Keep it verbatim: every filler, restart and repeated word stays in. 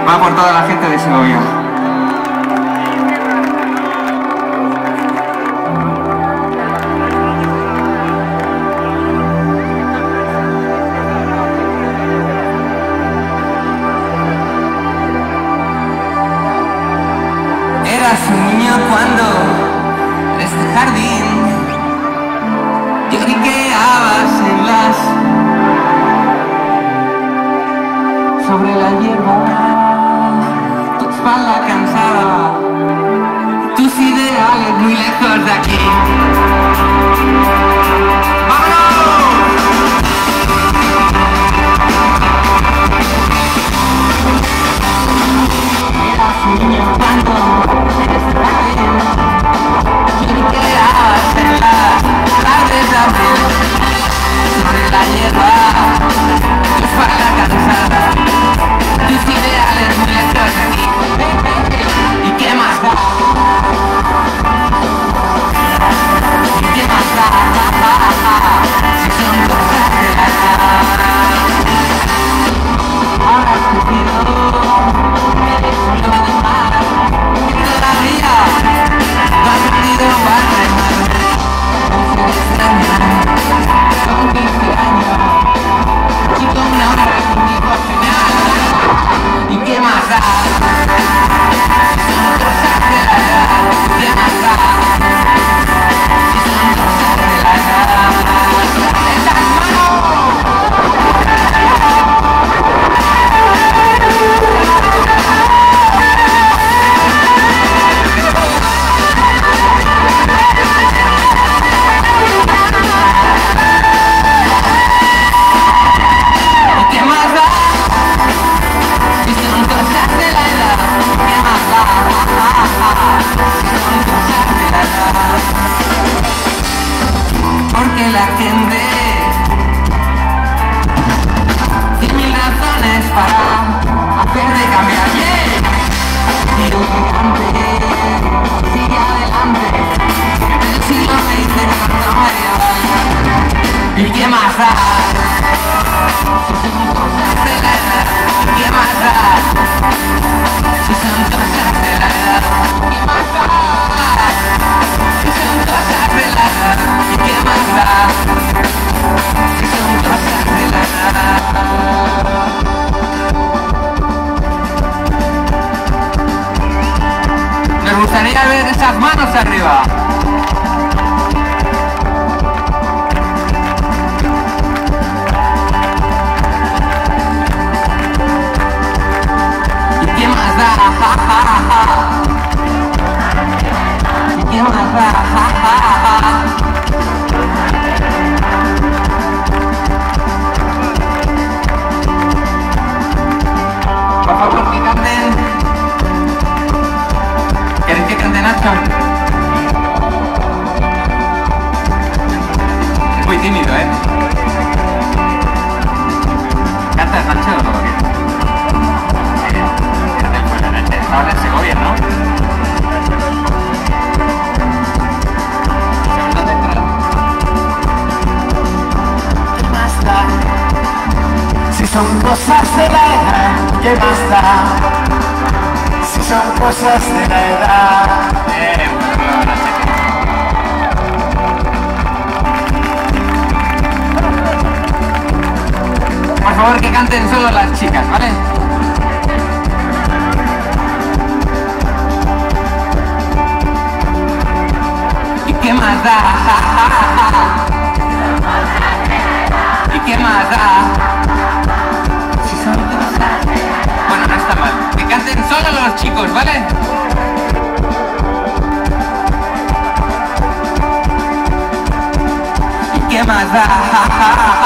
Va por toda la gente de Segovia. Eras un niño cuando en este jardín lloriqueabas en las sobre la hierba, tu espalda cansada, tus ideales muy lejos de aquí. Eras un niño cuando en este jardín lloriqueabas en las tardes de abril sobre la hierba, tu espalda cansada, tus ideales muy lejos de aquí. ¿Y qué más da? ¿Y qué más da? Si son cosas de la edad. Ahora has crecido, eres un lobo de mar, y todavía no has aprendido a remar. Un ser extraño, con quince años, y con una hora de contigo final. ¿Y qué más da? Si son cosas de la edad. ¿Qué más da? Si son cosas de la edad. ¡De las manos! ¿Qué más da? Si son cosas de la edad. ¿Qué más da? Si son cosas de la edad. Porque la gente tiene mil razones para hacerte cambiar. Yeah. Tiro gigante, sigue adelante. Del siglo veinte cuando medieval. ¿Y qué más da? Si son cosas de la edad, ¿qué más da? Si son cosas de la edad, ¿qué más da? Si son cosas de la edad, ¿qué más da? Si son cosas de la edad. Nos gustaría ver esas manos arriba. ¿Qué más da? Ja, ja, ja. ¿Qué más da? Ja, ja, ja. Por favor, que canten. ¿Queréis que cante Nacho? Es muy tímido, ¿eh? ¿Cantas, Nacho, o qué? Ahora en Segovia, ¿no? ¿Qué más da? Si son cosas de la edad, ¿qué más da? Si son cosas de la edad. Eh, bueno, no sé qué. Por favor, que canten solo las chicas, ¿vale? ¿Qué más da? ¿Y qué más da? Si son cosas. Bueno, no está mal. Que canten solo los chicos, ¿vale? ¿Y qué más da?